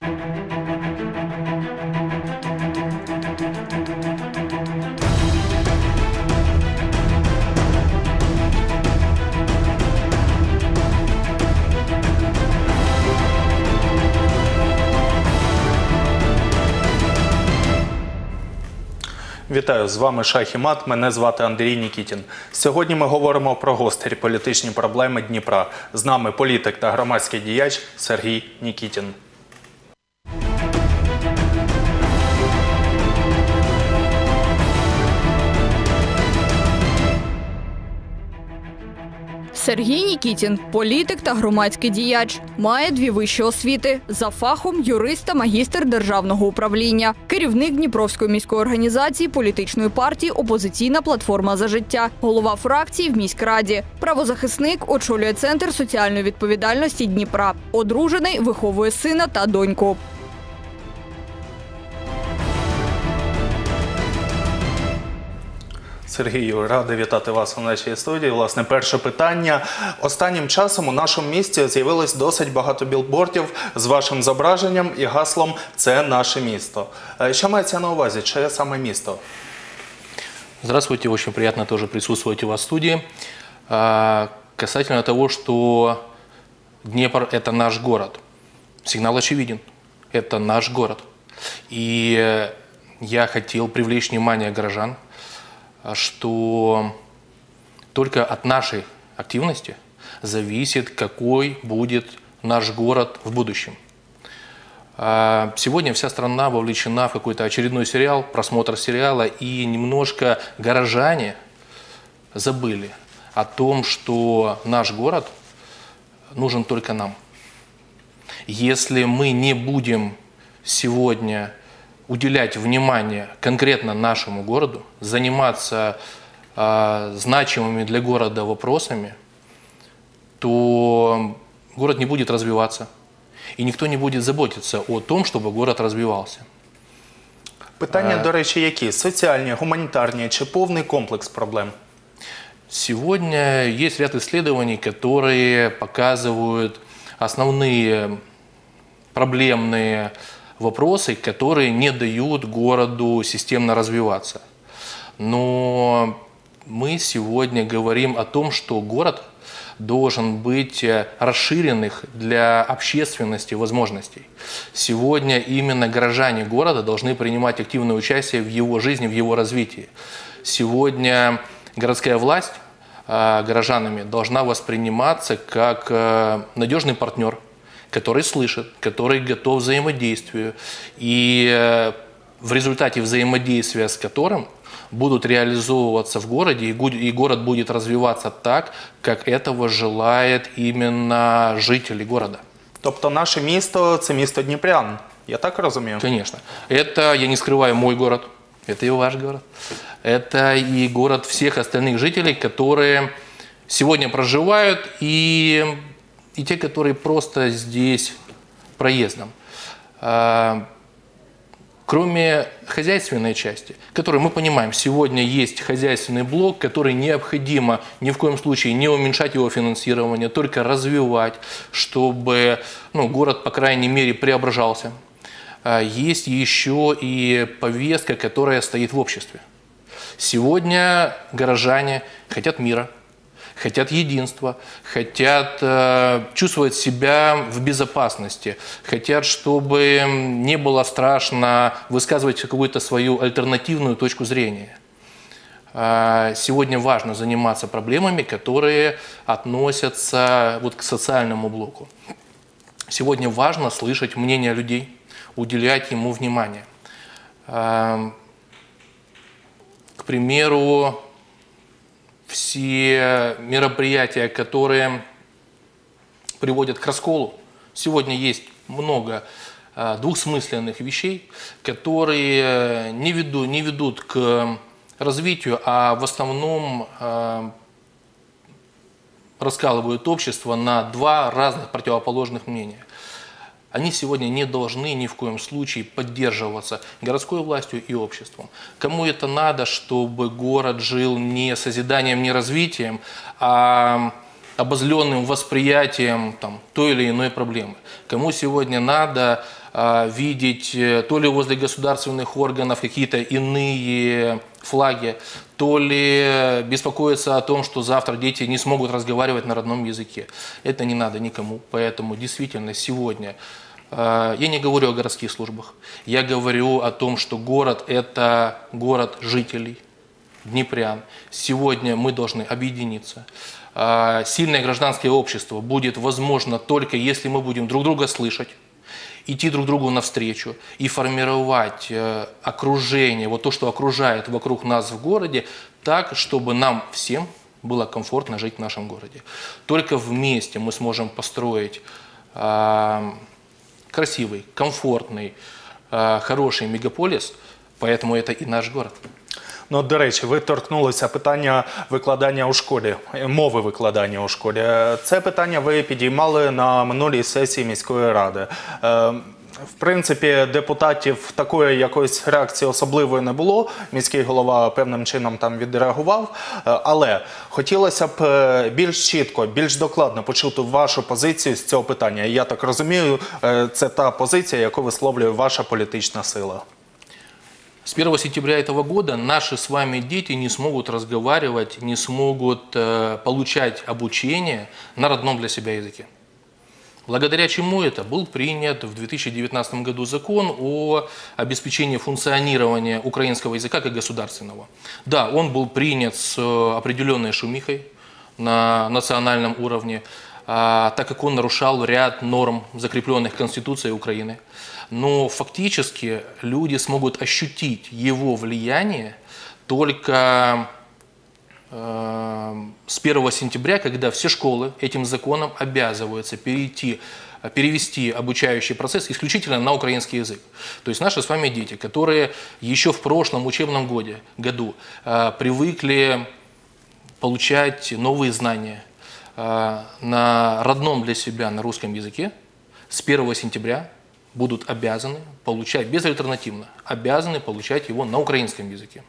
Вітаю, з вами Шах і Мат, мене звати Андрій Нікітін. Сьогодні ми говоримо про гострі політичні проблеми Дніпра. З нами політик та громадський діяч Сергій Нікітін. Сергій Нікітін – політик та громадський діяч. Має 2 вищі освіти. За фахом – юрист та магістр державного управління. Керівник Дніпровської міської організації політичної партії «Опозиційна платформа за життя». Голова фракції в міськраді. Правозахисник, очолює Центр соціальної відповідальності Дніпра. Одружений, виховує сина та доньку. Сергію, радий вітати вас у нашій студії. Власне, перше питання. Останнім часом у нашому місті з'явилось досить багато білбордів з вашим зображенням і гаслом «Це наше місто». Що мається на увазі? Чи саме місто? Здравствуйте, очень приятно тоже присутствовать у вас в студии. Касательно того, что Днепр – это наш город. Сигнал очевиден. Это наш город. И я хотел привлечь внимание горожан, что только от нашей активности зависит, какой будет наш город в будущем. Сегодня вся страна вовлечена в какой-то очередной сериал, просмотр сериала, и немножко горожане забыли о том, что наш город нужен только нам. Если мы не будем сегодня уделять внимание конкретно нашему городу, заниматься значимыми для города вопросами, то город не будет развиваться. И никто не будет заботиться о том, чтобы город развивался. Питання, до речі, які? Соціальні, гуманітарні чи повний комплекс проблем? Сегодня есть ряд исследований, которые показывают основные проблемные вопросы, которые не дают городу системно развиваться. Но мы сегодня говорим о том, что город должен быть расширенных для общественности возможностей. Сегодня именно горожане города должны принимать активное участие в его жизни, в его развитии. Сегодня городская власть горожанами должна восприниматься как надежный партнер, который слышит, который готов к взаимодействию. И в результате взаимодействия с которым будут реализовываться в городе, и город будет развиваться так, как этого желает именно жители города. Тобто наше місто – це місто дніпрян, я так розумію? Конечно. Это, я не скрываю, мой город, это и ваш город. Это и город всех остальных жителей, которые сегодня проживают, и те, которые просто здесь проездом. Кроме хозяйственной части, которую мы понимаем, сегодня есть хозяйственный блок, который необходимо ни в коем случае не уменьшать его финансирование, только развивать, чтобы город, по крайней мере, преображался. Есть еще и повестка, которая стоит в обществе. Сегодня горожане хотят мира, хотят единства, хотят чувствовать себя в безопасности, хотят, чтобы не было страшно высказывать какую-то свою альтернативную точку зрения. Сегодня важно заниматься проблемами, которые относятся к социальному блоку. Сегодня важно слышать мнение людей, уделять ему внимание. К примеру, все мероприятия, которые приводят к расколу. Сегодня есть много двусмысленных вещей, которые не ведут к развитию, а в основном раскалывают общество на 2 разных противоположных мнения. Они сегодня не должны ни в коем случае поддерживаться городской властью и обществом. Кому это надо, чтобы город жил не созиданием, не развитием, а обозленным восприятием той или иной проблемы? Кому сегодня надо видеть то ли возле государственных органов какие-то иные флаги, то ли беспокоиться о том, что завтра дети не смогут разговаривать на родном языке. Это не надо никому. Поэтому действительно сегодня я не говорю о городских службах. Я говорю о том, что город – это город жителей, днепрян. Сегодня мы должны объединиться. Сильное гражданское общество будет возможно только если мы будем друг друга слышать, идти друг другу навстречу и формировать окружение, вот то, что окружает вокруг нас в городе, так, чтобы нам всем было комфортно жить в нашем городе. Только вместе мы сможем построить красивый, комфортный, хороший мегаполис, поэтому это и наш город. Ну, до речі, ви торкнулися питання викладання у школі, мови викладання у школі. Це питання ви підіймали на минулій сесії міської ради. В принципі, депутатів такої якоїсь реакції особливої не було. Міський голова певним чином там відреагував. Але хотілося б більш чітко, більш докладно почути вашу позицію з цього питання. Я так розумію, це та позиція, яку висловлює ваша політична сила. С 1 сентября этого года наши с вами дети не смогут разговаривать, не смогут получать обучение на родном для себя языке. Благодаря чему это? Был принят в 2019 году закон о обеспечении функционирования украинского языка как государственного. Да, он был принят с определенной шумихой на национальном уровне, так как он нарушал ряд норм, закрепленных Конституцией Украины. Но фактически люди смогут ощутить его влияние только с 1 сентября, когда все школы этим законом обязываются перевести обучающий процесс исключительно на украинский язык. То есть наши с вами дети, которые еще в прошлом учебном году привыкли получать новые знания на родном для себя, на русском языке, с 1 сентября будут обязаны получать, безальтернативно, обязаны получать его на украинском языке.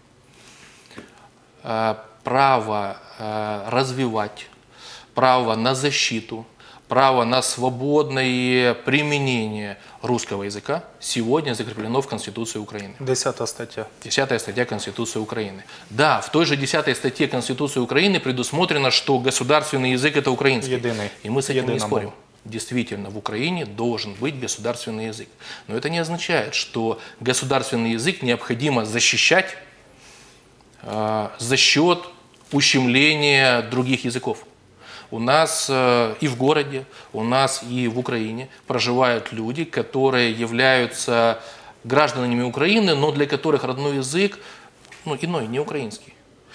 Право развивать, право на защиту, право на свободное применение русского языка сегодня закреплено в Конституции Украины. 10 стаття. 10 статья Конституции Украины. Да, в той же 10 статье Конституции Украины предусмотрено, что государственный язык – это украинский. Единый. И мы с этим не спорим. Мова. Действительно, в Украине должен быть государственный язык. Но это не означает, что государственный язык необходимо защищать за счет ущемления других языков. У нас и в городе, у нас и в Украине проживают люди, которые являются гражданами Украины, но для которых родной язык иной, не украинский.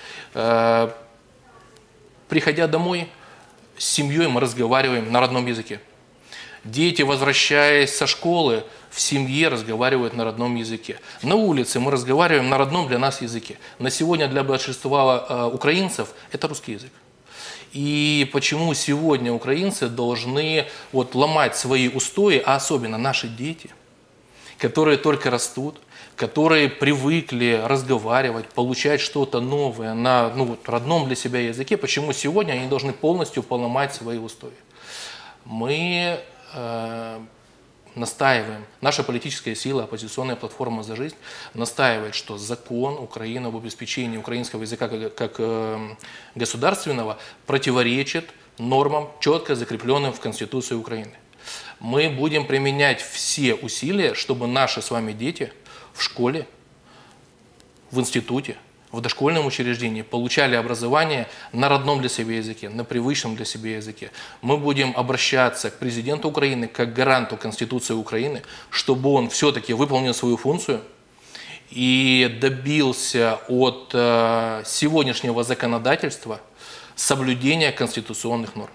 Приходя домой, с семьей мы разговариваем на родном языке. Дети, возвращаясь со школы, в семье разговаривают на родном языке. На улице мы разговариваем на родном для нас языке. На сегодня для большинства украинцев это русский язык. И почему сегодня украинцы должны ломать свои устои, а особенно наши дети, которые только растут, которые привыкли разговаривать, получать что-то новое на родном для себя языке, почему сегодня они должны полностью поломать свои устои. Мы настаиваем, наша политическая сила, оппозиционная платформа «За жизнь» настаивает, что закон Украины об обеспечении украинского языка как государственного противоречит нормам, четко закрепленным в Конституции Украины. Мы будем применять все усилия, чтобы наши с вами дети в школе, в институте, в дошкольном учреждении получали образование на родном для себя языке, на привычном для себя языке. Мы будем обращаться к президенту Украины как к гаранту Конституции Украины, чтобы он все-таки выполнил свою функцию и добился от сегодняшнего законодательства соблюдения конституционных норм.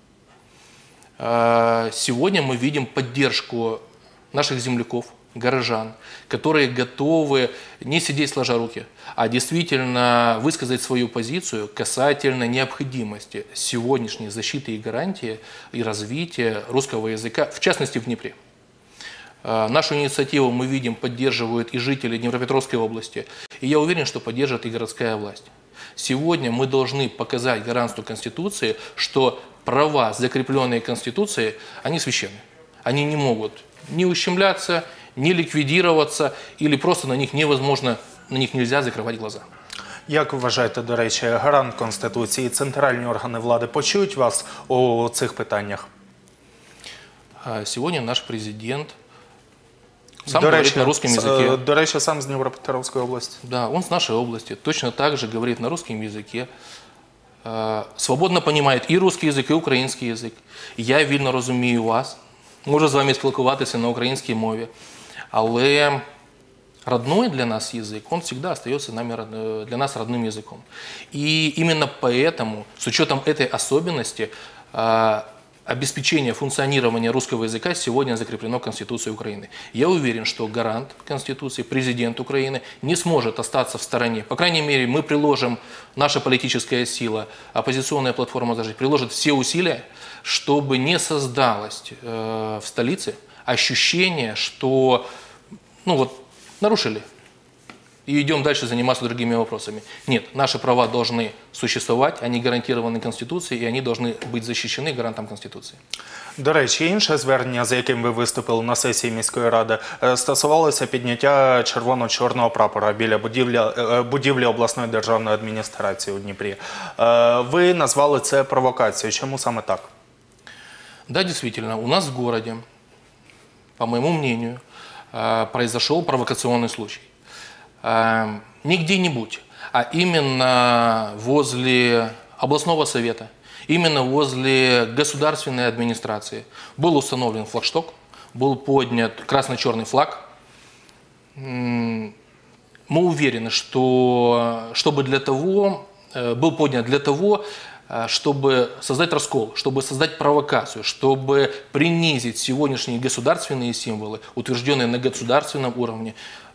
Сегодня мы видим поддержку наших земляков, горожан, которые готовы не сидеть сложа руки, а действительно высказать свою позицию касательно необходимости сегодняшней защиты и гарантии и развития русского языка, в частности в Днепре. Нашу инициативу, мы видим, поддерживают и жители Днепропетровской области, и я уверен, что поддержит и городская власть. Сегодня мы должны показать гаранту Конституции, что права, закрепленные Конституцией, они священны. Они не могут не ущемляться, не ликвидироваться или просто на них невозможно, на них нельзя закрывать глаза. Як ви вважаєте, до речі, гарант Конституції і центральні органи влади почують вас у цих питаннях? Сегодня наш президент сам говорит на русском языке. До речі, сам з Дніпропетровської області. Да, он с нашей области, точно так же говорит на русском языке, свободно понимает и русский язык, и украинский язык. Я вільно розумію вас, можу з вами спілкуватися на українській мові, але родной для нас язык, он всегда остается для нас родным языком. И именно поэтому, с учетом этой особенности, обеспечение функционирования русского языка сегодня закреплено Конституцией Украины. Я уверен, что гарант Конституции, президент Украины, не сможет остаться в стороне. По крайней мере, мы приложим, наша политическая сила, оппозиционная платформа «За жизнь» приложит все усилия, чтобы не создалось в столице ощущение, что нарушили и идем дальше заниматься другими вопросами. Нет, наши права должны существовать, они гарантированы Конституцией, и они должны быть защищены гарантом Конституции. До речі, інше звернення, за яким ви виступили на сесії міської ради, стосувалося підняття червоно-чорного прапора біля будівлі обласної державної адміністрації у Дніпрі. Ви назвали це провокацією. Чому саме так? Да, действительно, у нас в городе, по моему мнению, произошел провокационный случай. Не где-нибудь, а именно возле областного совета, именно возле государственной администрации был установлен флагшток, был поднят красно-черный флаг. Мы уверены, что был поднят для того, чтобы создать раскол, чтобы создать провокацию, чтобы принизить сегодняшние государственные символы, утвержденные на государственном уровне,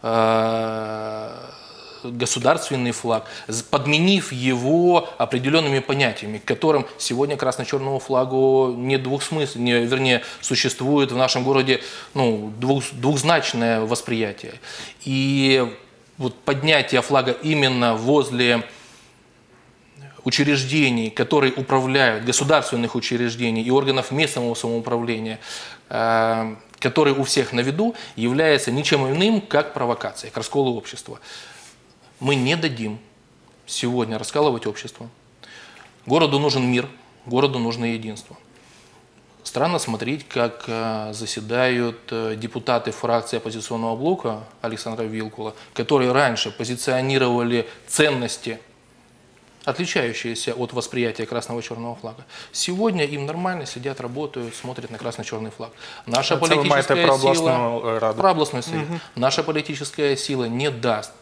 государственный флаг, подменив его определенными понятиями, к которым сегодня красно-черному флагу нет существует в нашем городе двухзначное восприятие. И вот поднятие флага именно возле учреждений, которые управляют, государственных учреждений и органов местного самоуправления, которые у всех на виду, является ничем иным, как провокацией к расколу общества. Мы не дадим сегодня раскалывать общество. Городу нужен мир, городу нужно единство. Странно смотреть, как заседают депутаты фракции оппозиционного блока Александра Вилкула, которые раньше позиционировали ценности, отличающиеся от восприятия красно-черного флага. Сегодня им нормально сидят, работают, смотрят на красно-черный флаг. Наша политическая сила, про областной совет. Наша политическая сила не даст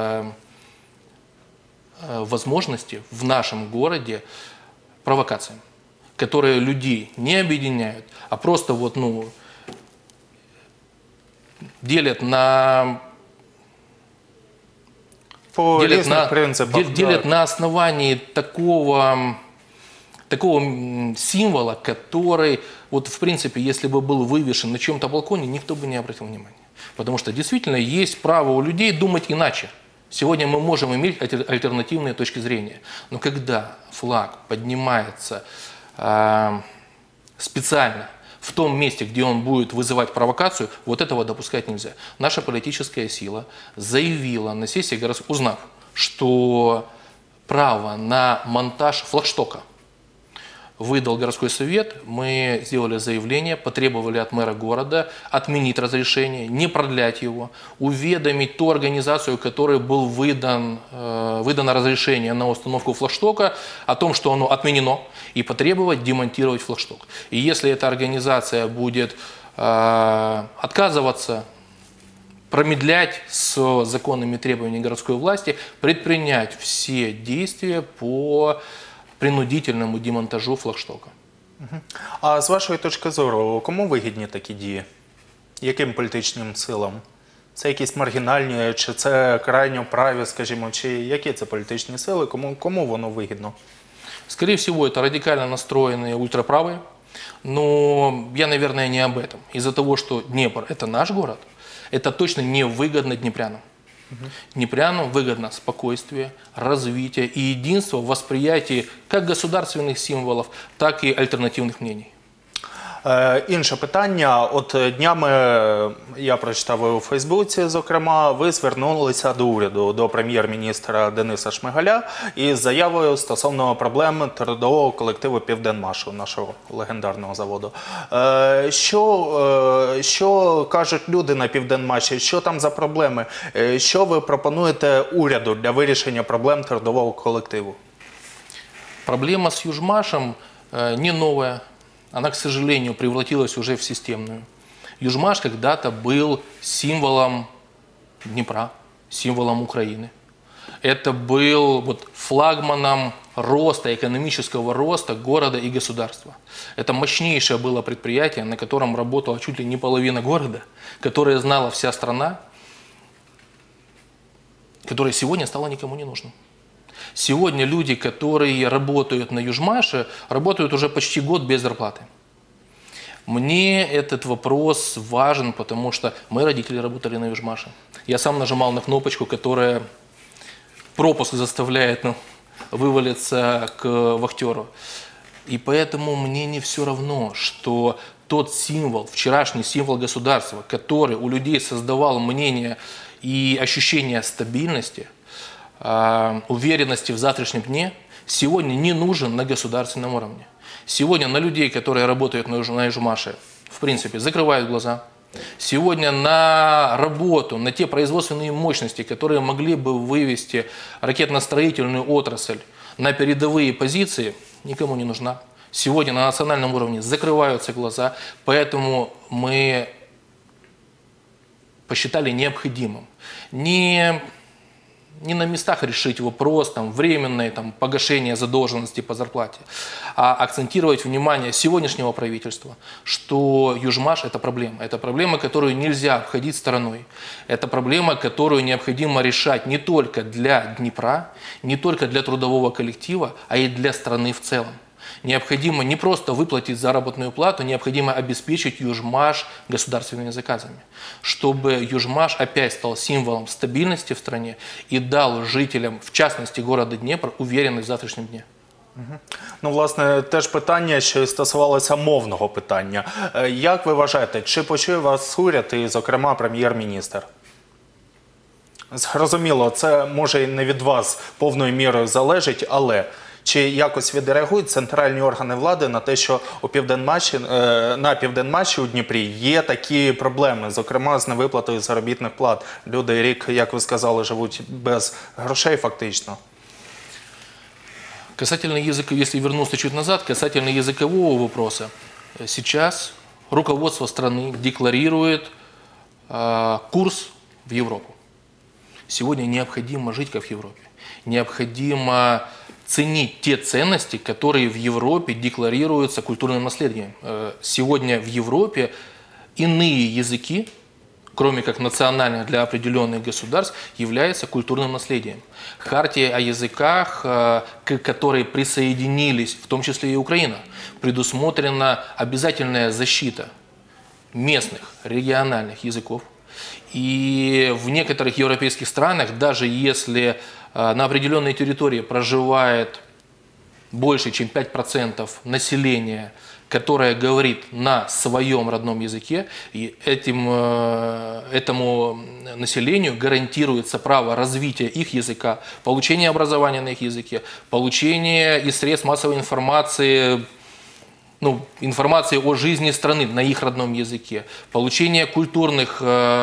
возможности в нашем городе провокациям, которые людей не объединяют, а просто делят на на основании такого символа, который, в принципе, если бы был вывешен на чьем-то балконе, никто бы не обратил внимания. Потому что действительно есть право у людей думать иначе. Сегодня мы можем иметь альтернативные точки зрения. Но когда флаг поднимается специально в том месте, где он будет вызывать провокацию, вот этого допускать нельзя. Наша политическая сила заявила на сессии, узнав, что право на монтаж флагштока выдал городской совет, мы сделали заявление, потребовали от мэра города отменить разрешение, не продлять его, уведомить ту организацию, которой был выдано разрешение на установку флагштока, о том, что оно отменено, и потребовать демонтировать флагшток. И если эта организация будет отказываться, промедлять с законными требованиями городской власти, предпринять все действия по принудительному демонтажу флагштока. А з вашої точки зору, кому вигідні такі дії? Яким політичним силам? Це якісь маргінальні, чи це крайньо праві, скажімо, чи які це політичні сили, кому воно вигідно? Скорее всего, это радикально настроенные ультраправые, но я, наверное, не об этом. Из-за того, что Днепр – это наш город, это точно не выгодно днепрянам. Днепрянам выгодно спокойствие, развитие и единство в восприятии как государственных символов, так и альтернативных мнений. Інше питання. От днями я прочитав у Фейсбуці, зокрема, ви звернулися до уряду, до прем'єр-міністра Дениса Шмигаля із заявою стосовно проблем трудового колективу «Південмашу», нашого легендарного заводу. Що кажуть люди на «Південмаші»? Що там за проблеми? Що ви пропонуєте уряду для вирішення проблем трудового колективу? Проблема с Южмашем не новая. Она, к сожалению, превратилась уже в системную. Южмаш когда-то был символом Днепра, символом Украины. Это был флагманом роста, экономического роста города и государства. Это мощнейшее было предприятие, на котором работала чуть ли не половина города, которое знала вся страна, которое сегодня стало никому не нужным. Сегодня люди, которые работают на Южмаше, работают уже почти год без зарплаты. Мне этот вопрос важен, потому что мои родители работали на Южмаше. Я сам нажимал на кнопочку, которая пропуск заставляет вывалиться к вахтеру. И поэтому мне не все равно, что тот символ, вчерашний символ государства, который у людей создавал мнение и ощущение стабильности, уверенности в завтрашнем дне, сегодня не нужен на государственном уровне. Сегодня на людей, которые работают на Южмаше, в принципе, закрывают глаза. Сегодня на работу, на те производственные мощности, которые могли бы вывести ракетно-строительную отрасль на передовые позиции, никому не нужна. Сегодня на национальном уровне закрываются глаза, поэтому мы посчитали необходимым не на местах решить вопрос временное погашение задолженности по зарплате, а акцентировать внимание сегодняшнего правительства, что Южмаш – это проблема. Это проблема, которую нельзя обходить стороной. Это проблема, которую необходимо решать не только для Днепра, не только для трудового коллектива, а и для страны в целом. Необходимо не просто выплатить заработную плату, необходимо обеспечить Южмаш государственными заказами, чтобы Южмаш опять стал символом стабильности в стране и дал жителям, в частности города Днепр, уверенность в завтрашнем дне. Ну, власне, теж питання, що стосувалося мовного питання. Як ви вважаєте, чи почує вас уряд і, зокрема, прем'єр-міністр? Зрозуміло, це може і не від вас повною мірою залежить, але чи якось відреагують центральні органи влади на те, що на Південмаші у Дніпрі є такі проблеми, зокрема з невиплатою заробітних плат? Люди рік, як ви сказали, живуть без грошей фактично. Касательно языка, если вернуться чуть назад, касательно языкового вопроса, сейчас руководство страны декларирует курс в Европу. Сегодня необходимо жить как в Европе. Необходимо ценить те ценности, которые в Европе декларируются культурным наследием. Сегодня в Европе иные языки, кроме как национальных для определенных государств, являются культурным наследием. Хартия о языках, к которой присоединились, в том числе и Украина, предусмотрена обязательная защита местных, региональных языков. И в некоторых европейских странах, даже если на определенной территории проживает больше, чем 5% населения, которое говорит на своем родном языке, и этому населению гарантируется право развития их языка, получения образования на их языке, получения из средств массовой информации, информации о жизни страны на их родном языке, получение культурных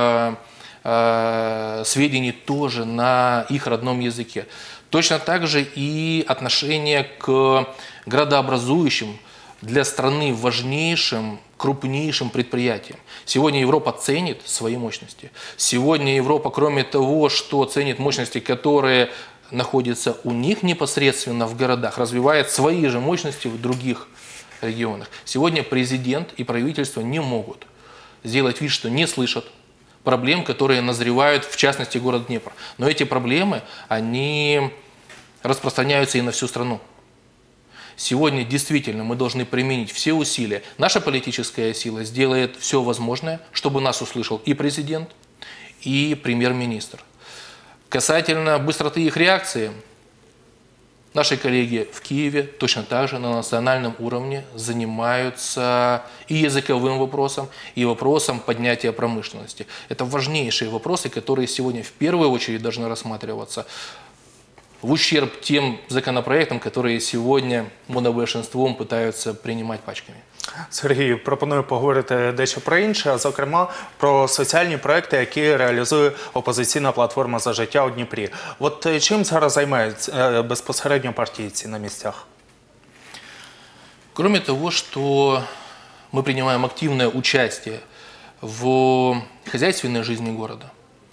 сведений тоже на их родном языке. Точно так же и отношение к градообразующим для страны важнейшим, крупнейшим предприятиям. Сегодня Европа ценит свои мощности. Сегодня Европа, кроме того, что ценит мощности, которые находятся у них непосредственно в городах, развивает свои же мощности в других регионах. Сегодня президент и правительство не могут сделать вид, что не слышат проблем, которые назревают, в частности, город Днепр. Но эти проблемы, они распространяются и на всю страну. Сегодня действительно мы должны применить все усилия. Наша политическая сила сделает все возможное, чтобы нас услышал и президент, и премьер-министр. Касательно быстроты их реакции, Наши коллеги в Киеве точно так же на национальном уровне занимаются и языковым вопросом, и вопросом поднятия промышленности. Это важнейшие вопросы, которые сегодня в первую очередь должны рассматриваться в ущерб тем законопроектам, которые сегодня монобольшинством пытаются принимать пачками. Сергій, пропоную поговорити дещо про інше, а зокрема про соціальні проекти, які реалізує опозиційна платформа «За життя» у Дніпрі. От чим зараз займаються безпосередньо партійці на місцях? Кроме того, что мы принимаем активное участие в хозяйственной жизни города,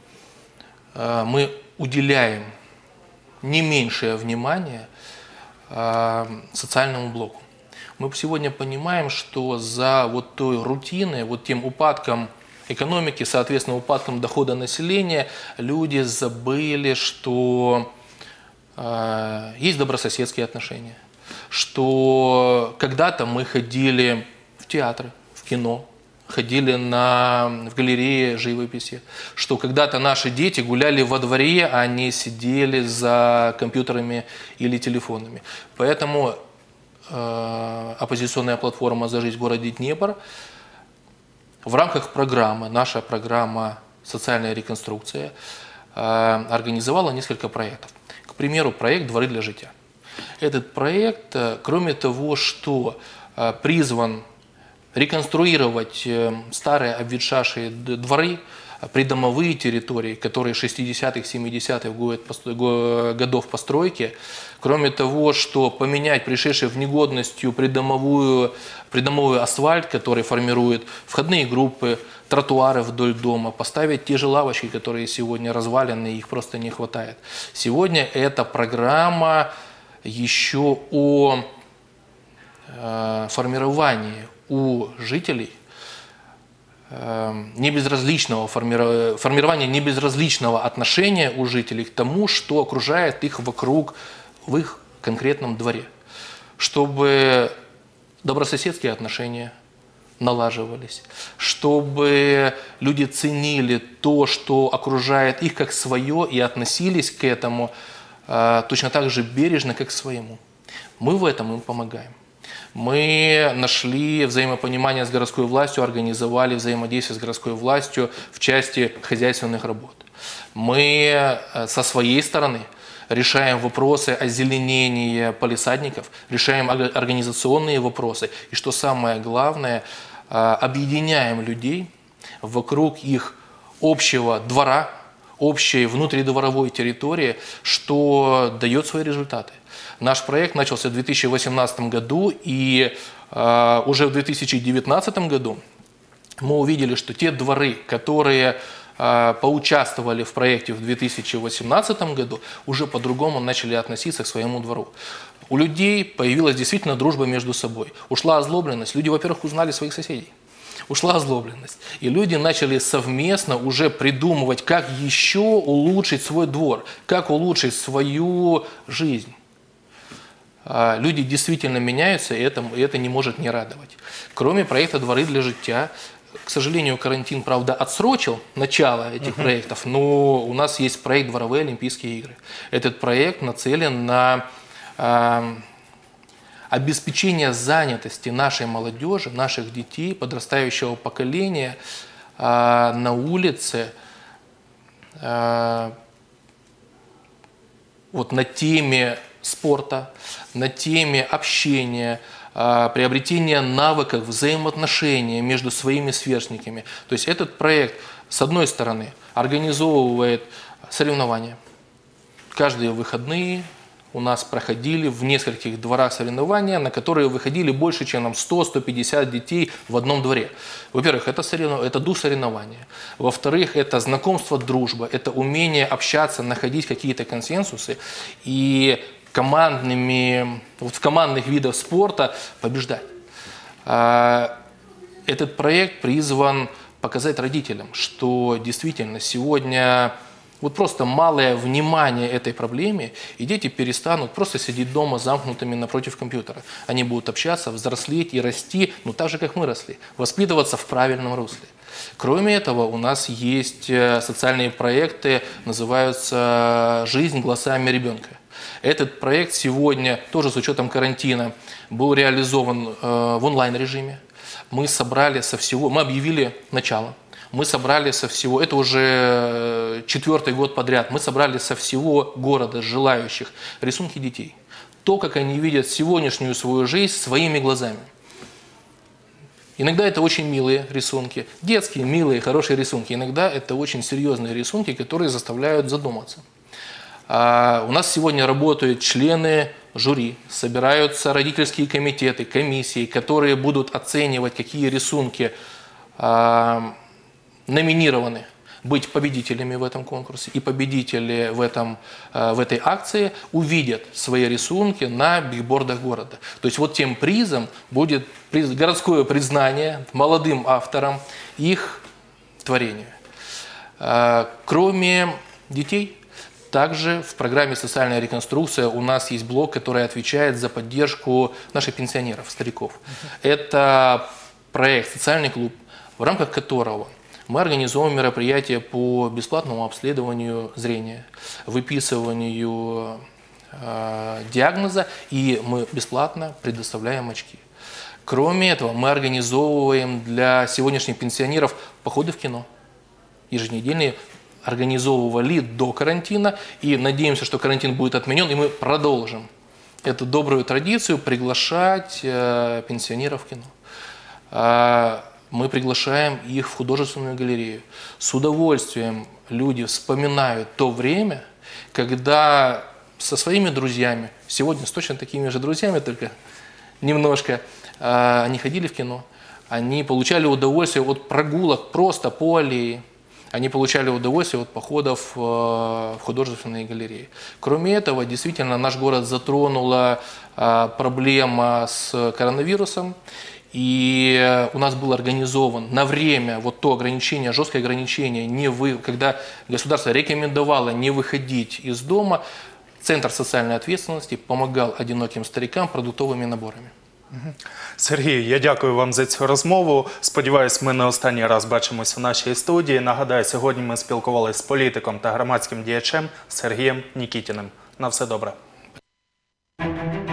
мы уделяем не меньшее внимание социальному блоку. Мы сегодня понимаем, что за вот той рутиной, вот тем упадком экономики, соответственно, упадком дохода населения, люди забыли, что есть добрососедские отношения, что когда-то мы ходили в театры, в кино, ходили в галереи живописи, что когда-то наши дети гуляли во дворе, а не сидели за компьютерами или телефонами. Поэтому оппозиционная платформа «За жизнь в городе Днепр» в рамках программы, наша программа «Социальная реконструкция», организовала несколько проектов. К примеру, проект «Дворы для життя». Этот проект, кроме того, что призван реконструировать старые обветшавшие дворы, придомовые территории, которые 60-х, 70-х годов постройки, кроме того, что поменять пришедший в негодность придомовой асфальт, который формирует входные группы, тротуары вдоль дома, поставить те же лавочки, которые сегодня развалены, их просто не хватает. Сегодня эта программа еще о формировании у жителей формирование небезразличного отношения у жителей к тому, что окружает их вокруг в их конкретном дворе. Чтобы добрососедские отношения налаживались, чтобы люди ценили то, что окружает их как свое, и относились к этому точно так же бережно, как к своему. Мы в этом им помогаем. Мы нашли взаимопонимание с городской властью, организовали взаимодействие с городской властью в части хозяйственных работ. Мы со своей стороны решаем вопросы озеленения палисадников, решаем организационные вопросы. И что самое главное, объединяем людей вокруг их общего двора, общей внутридворовой территории, что дает свои результаты. Наш проект начался в 2018 году, и уже в 2019 году мы увидели, что те дворы, которые поучаствовали в проекте в 2018 году, уже по-другому начали относиться к своему двору. У людей появилась действительно дружба между собой. Ушла озлобленность. Люди, во-первых, узнали своих соседей. Ушла озлобленность. И люди начали совместно уже придумывать, как еще улучшить свой двор, как улучшить свою жизнь. Люди действительно меняются, и это не может не радовать. Кроме проекта «Дворы для життя», к сожалению, карантин, правда, отсрочил начало этих проектов, но у нас есть проект «Дворовые Олимпийские игры». Этот проект нацелен на обеспечение занятости нашей молодежи, наших детей, подрастающего поколения на улице, вот на теме спорта, на теме общения, приобретения навыков, взаимоотношения между своими сверстниками. То есть этот проект, с одной стороны, организовывает соревнования. Каждые выходные у нас проходили в нескольких дворах соревнования, на которые выходили больше, чем 100-150 детей в одном дворе. Во-первых, это дух соревнования. Во-вторых, это знакомство, дружба, это умение общаться, находить какие-то консенсусы и в командных видах спорта побеждать. Этот проект призван показать родителям, что действительно сегодня вот просто малое внимание этой проблеме, и дети перестанут просто сидеть дома замкнутыми напротив компьютера. Они будут общаться, взрослеть и расти, ну так же, как мы росли, воспитываться в правильном русле. Кроме этого, у нас есть социальные проекты, называются «Жизнь глазами ребенка». Этот проект сегодня, тоже с учетом карантина, был реализован в онлайн-режиме. Мы собрали со всего, мы объявили начало. Мы собрали со всего, это уже 4-й год подряд, мы собрали со всего города желающих рисунки детей. То, как они видят сегодняшнюю свою жизнь своими глазами. Иногда это очень милые рисунки, детские, милые, хорошие рисунки. Иногда это очень серьезные рисунки, которые заставляют задуматься. У нас сегодня работают члены жюри, собираются родительские комитеты, комиссии, которые будут оценивать, какие рисунки номинированы быть победителями в этом конкурсе. И победители в этой акции увидят свои рисунки на бигбордах города. То есть вот тем призом будет городское признание молодым авторам их творения. Кроме детей, также в программе «Социальная реконструкция» у нас есть блок, который отвечает за поддержку наших пенсионеров, стариков. Это проект «Социальный клуб», в рамках которого мы организовываем мероприятия по бесплатному обследованию зрения, выписыванию диагноза, и мы бесплатно предоставляем очки. Кроме этого, мы организовываем для сегодняшних пенсионеров походы в кино. Еженедельные организовывали до карантина, и надеемся, что карантин будет отменен, и мы продолжим эту добрую традицию приглашать пенсионеров в кино. Мы приглашаем их в художественную галерею. С удовольствием люди вспоминают то время, когда со своими друзьями, сегодня с точно такими же друзьями, только немножко, они ходили в кино, они получали удовольствие от прогулок просто по аллее, они получали удовольствие от походов в художественные галереи. Кроме этого, действительно, наш город затронула проблема с коронавирусом. И у нас был организован на время вот то ограничение, жесткое ограничение, когда государство рекомендовало не выходить из дома, Центр социальной ответственности помогал одиноким старикам продуктовыми наборами. Сергій, я дякую вам за цю розмову. Сподіваюсь, ми не останній раз бачимося в нашій студії. Нагадаю, сьогодні ми спілкувалися з політиком та громадським діячем Сергієм Нікітіним. На все добре.